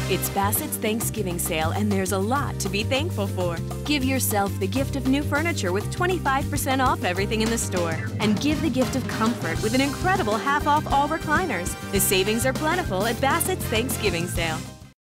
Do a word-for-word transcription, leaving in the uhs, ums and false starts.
It's Bassett's Thanksgiving sale, and there's a lot to be thankful for. Give yourself the gift of new furniture with twenty-five percent off everything in the store. And give the gift of comfort with an incredible half off all recliners. The savings are plentiful at Bassett's Thanksgiving sale.